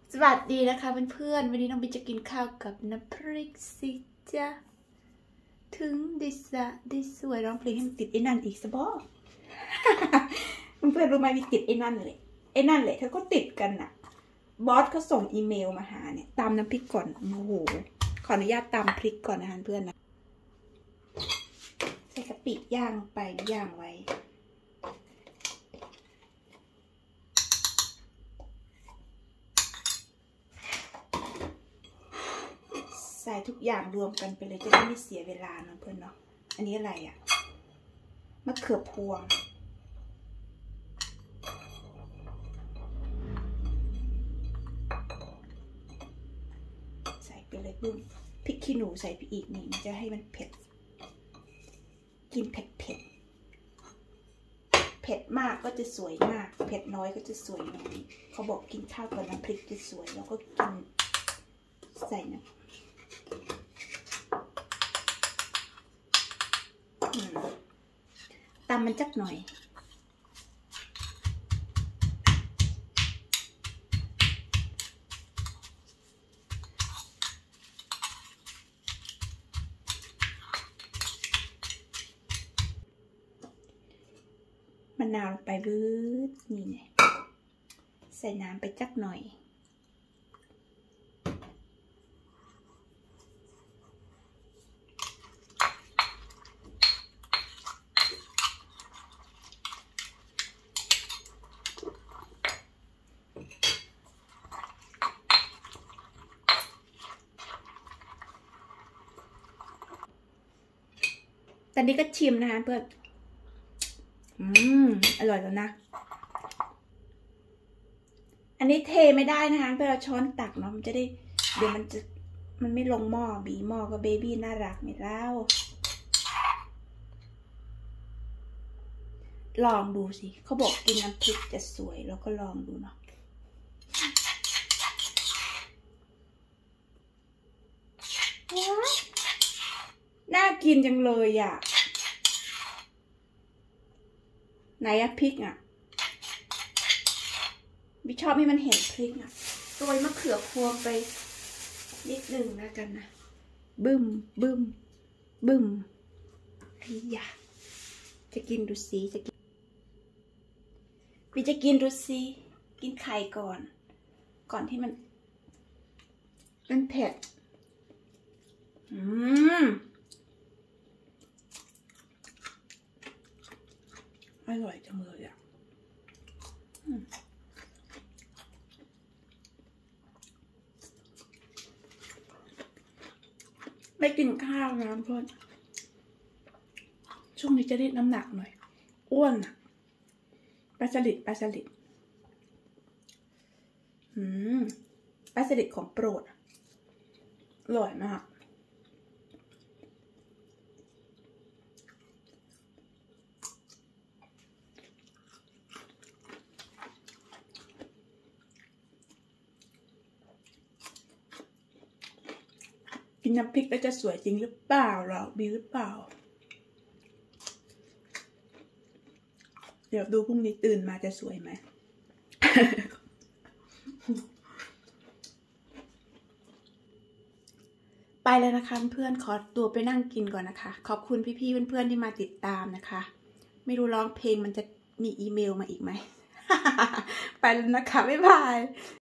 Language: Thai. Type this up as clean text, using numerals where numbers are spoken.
สวัสดีนะคะเพื่อนๆวันนี้น้องบิ๊กจะกินข้าวกับน้ำพริกสิจ้ะถึงดิสวยร้องเพลงให้มันติดไอ้นั่นอีกสบอ เพื่อนๆรู้ไหมมีติดไอ้นั่นเลยเธอก็ติดกันน่ะบอสเขาส่งอีเมลมาหาเนี่ยตำน้ำพริกก่อนโอ้โหขออนุญาตตำพริกก่อนนะคะเพื่อนนะใส่กะปิย่างไปย่างไว้ใส่ทุกอย่างรวมกันไปเลยจะได้ไม่เสียเวลาเนาะเพื่อนเนาะอันนี้อะไรอ่ะมะเขือพวงใส่ไปเลยบุ้งพริกขี้หนูใส่ไปอีกนี่มันจะให้มันเผ็ดกินเผ็ดมากก็จะสวยมากเผ็ดน้อยก็จะสวยน้อยเขาบอกกินข้าวกับน้ำพริกจะสวยแล้วก็กินใส่นะตำมันจักหน่อยมะนาวลงไปรื้อนี่ไงใส่น้ำไปจักหน่อยตอนนี้ก็ชิมนะคะเพื่อนอร่อยแล้วนะอันนี้เทไม่ได้นะคะเพื่อเราช้อนตักเนาะมันจะได้เดี๋ยวมันไม่ลงหม้อบีหม้อก็เบบี้น่ารักไม่เล่าลองดูสิเขาบอกกินน้ำพริกจะสวยแล้วก็ลองดูเนาะน่ากินจังเลยอ่ะไหนอะพริกอ่ะบิชอบให้มันเห็นพริกอ่ะโรยมะเขือพวงไปนิดหนึ่งแล้วกันนะบึ้มพี่อยากจะกินดูสิพี่จะกินดูสิกินไข่ก่อนที่มันเผ็ดอร่อยจังเลยอ่ะไม่กินข้าวนะเพื่อนช่วงนี้จะได้น้ำหนักหน่อยอ้วนอ่ะปลาสลิดปลาสลิดของโปรดอร่อยมากกินน้ำพริกแล้วจะสวยจริงหรือเปล่าหรอบีหรือเปล่าเดี๋ยวดูพรุ่งนี้ตื่นมาจะสวยไหม ไปแล้วนะคะเพื่อนขอตัวไปนั่งกินก่อนนะคะขอบคุณพี่ๆเพื่อนๆที่มาติดตามนะคะไม่รู้ร้องเพลงมันจะมีอีเมลมาอีกไหม ไปแล้วนะคะบ๊ายบาย